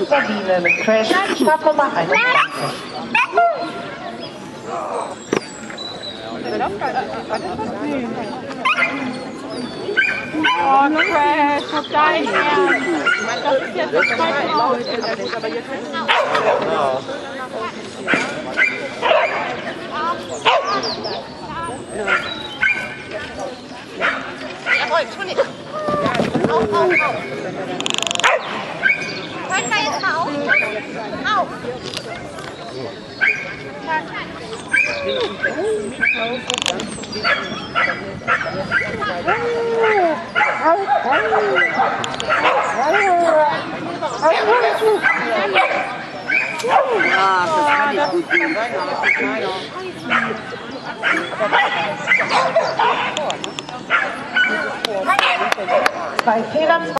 Sabine mit Crash, Startnummer 21. Oh, Crash, hab dein Ernst. Das ist jetzt das zweite Mal. Jawohl, tu nicht. Auf. Hört da jetzt mal auf. Auf. Ja, das kann ich gut gehen. Bei Fehlern